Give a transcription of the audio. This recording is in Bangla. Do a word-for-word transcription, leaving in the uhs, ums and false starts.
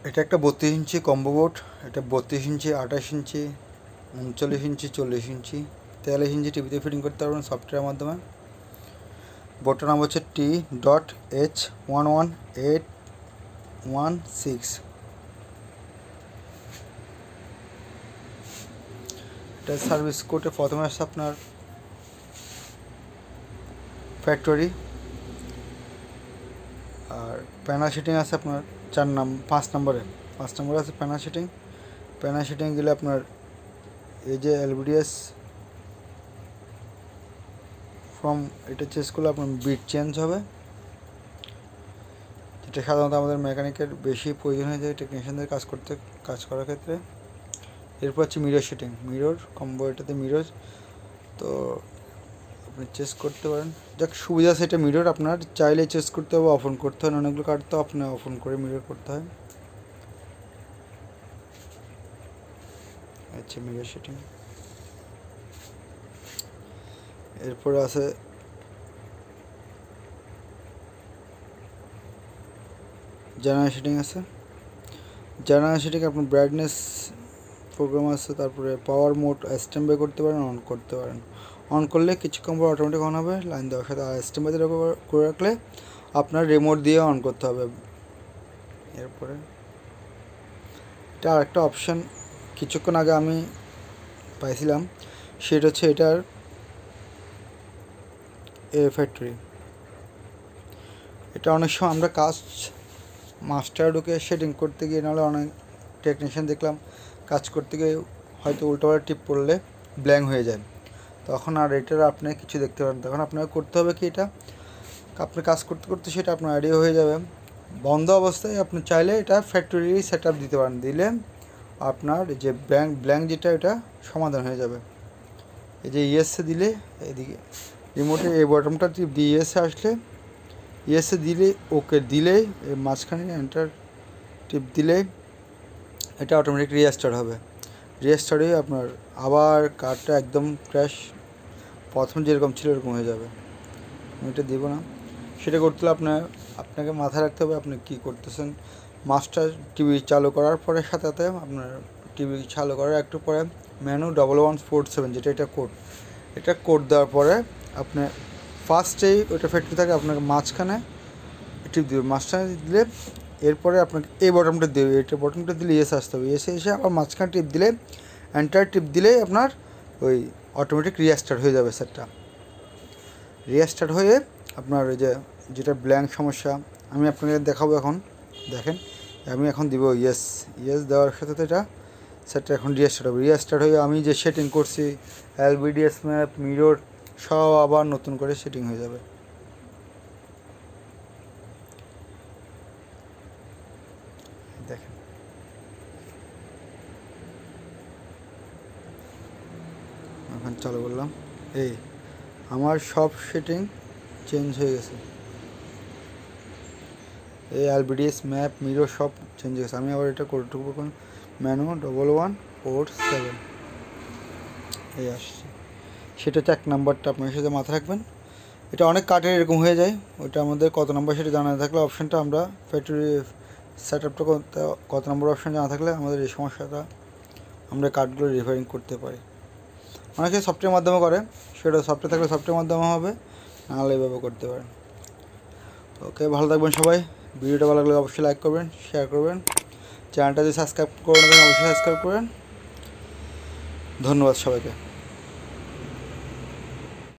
এটা একটা বত্রিশ ইঞ্চি কম্বো বোর্ড। এটা বত্রিশ ইঞ্চি, আঠাশ ইঞ্চি, উনচল্লিশ ইঞ্চি, চল্লিশ ইঞ্চি, তেতাল্লিশ ইঞ্চি টিভিতে ফিটিং করতে পারবেন সফটওয়্যারের মাধ্যমে। বোর্ডটার নাম হচ্ছে T dot H one one eight one six. এটা সার্ভিস কোডে প্রথমে আসছে আপনার ফ্যাক্টরি, আর প্যানেল সেটিং আছে আপনার চার নাম পাঁচ নম্বরে পাঁচ নম্বরে আছে প্যানেল সেটিং। প্যানেল সেটিং গেলে আপনার এই যে এলবিডিএস ফ্রম এটা চেঞ্জ করলে আপনার বিট চেঞ্জ হবে, যেটা সাধারণত আমাদের মেকানিকের বেশি প্রয়োজন হয়ে যায় টেকনিশিয়ানদের কাজ করতে কাজ করার ক্ষেত্রে। এরপর হচ্ছে মিরর সেটিং, মিরর কম্বো, এটাতে মিরর তো আপনি চেঞ্জ করতে পারেন। যাক সুবিধা আছে এটা মিরর, আপনার চাইলে চেঞ্জ করতে হবে, অফ অন করতে হয়, অনেকগুলো কার্ড তো আপনি অফ অন করে মিরর করতে হয়। আচ্ছা মিরর সেটিং। এরপরে আছে জার্নাল সেটিং আছে। জার্নাল সেটিং আপনার ব্রাইটনেস প্রোগ্রাম আছে, তারপরে পাওয়ার মোড স্ট্যান্ড বাই করতে পারেন, অন করতে পারেন। অন করলে কিছুক্ষণ পর অটোমেটিক অন হবে লাইন দেওয়ার সাথে, আর স্ট্যান্ড বাই করে রাখলে আপনার রিমোট দিয়ে অন করতে হবে। এরপরে এটা আরেকটা অপশান কিছুক্ষণ আগে আমি পাইছিলাম, সেটা হচ্ছে এটার এ ফ্যাক্টরি। এটা অনেক সময় আমরা কাজ মাস্টার ঢুকে সেটিং করতে গিয়ে, নাহলে অনেক টেকনিশিয়ান দেখলাম কাজ করতে গিয়ে হয়তো উল্টোপাল্টা টিপ পড়লে ব্ল্যাঙ্ক হয়ে যায়, তখন আর এটার আপনি কিছু দেখতে পারেন। তখন আপনাকে করতে হবে কি, এটা আপনি কাজ করতে করতে সেটা আপনার আইডিয়া হয়ে যাবে। বন্ধ অবস্থায় আপনি চাইলে এটা ফ্যাক্টরি সেট আপ দিতে পারেন, দিলে আপনার যে ব্ল্যাঙ্ক ব্ল্যাঙ্ক যেটা এটা সমাধান হয়ে যাবে। এই যে ইএসএ দিলে এদিকে রিমোটে এই বটনটা টিপ দিয়ে ইএসএ আসলে, ইএসএ দিলে ওকে দিলেই মাঝখানে এন্টার টিপ দিলেই এটা অটোমেটিক রিস্টার্ট হবে। রিস্টার্ট হয়ে আপনার আবার কার্ডটা একদম ক্র্যাশ প্রথম যেরকম ছিল এরকম হয়ে যাবে। আমি এটা দেবো না। সেটা করতে হলে আপনার আপনাকে মাথায় রাখতে হবে আপনি কী করতেছেন। মাস্টার টিভি চালু করার পরে সাথে সাথে আপনার টিভি চালু করার একটু পরে menu double one four seven যেটা এটা কোড, এটা কোড দেওয়ার পরে আপনি ফার্স্টেই ওইটা ফ্যাক্টরি থাকে, আপনাকে মাঝখানে টিপ দেবে, মাঝখানে দিলে এরপরে আপনাকে এই বটনটা দেবে, এটা বটনটা দিলে এসে আসতে হবে, এসে এসে আবার মাঝখানে টিপ দিলে এন্টার টিপ দিলেই আপনার ওই অটোমেটিক রিস্টার্ট হয়ে যাবে সেটটা। রিস্টার্ট হয়ে আপনার ওই যে যেটা ব্ল্যাঙ্ক সমস্যা আমি আপনাকে দেখাবো এখন দেখেন। আমি এখন দিব ইয়েস, ইয়েস দেওয়ার সাথে সাথে এটা সেটটা এখন রিস্টার্ট হবে। রিস্টার্ট হয়ে আমি যে সেটিং করছি এলবিডিএস ম্যাপ মিরর সব আবার নতুন করে সেটিং হয়ে যাবে। দেখেন এখন চালু করলাম, এই আমার সব সেটিং চেঞ্জ হয়ে গেছে, এই এলবিডিএস ম্যাপ মিরর সব চেঞ্জ হয়ে গেছে। আমি আবার এটা করে ঢুকবো menu double one four seven এই আসছে, সেটা হচ্ছে এক নাম্বারটা আপনার সাথে মাথায় রাখবেন। এটা অনেক কার্ডের এরকম হয়ে যায়, ওইটা আমাদের কত নম্বর সেটা জানা থাকলে অপশানটা আমরা ফ্যাক্টরি সেট আপটা কত নম্বর অপশান জানা থাকলে আমাদের এই সমস্যাটা আমরা কার্ডগুলো রিপেয়ারিং করতে পারি। অনেকে সফটওয়্যার মাধ্যমে করে, সেটা সফটওয়্যার থাকলে সফটওয়্যার মাধ্যমে হবে, নাহলে এইভাবে করতে পারেন। ওকে, ভালো থাকবেন সবাই। ভিডিওটা ভালো লাগলে অবশ্যই লাইক করবেন, শেয়ার করবেন, চ্যানেলটা যদি সাবস্ক্রাইব করে নেবেন অবশ্যই সাবস্ক্রাইব করবেন। ধন্যবাদ সবাইকে।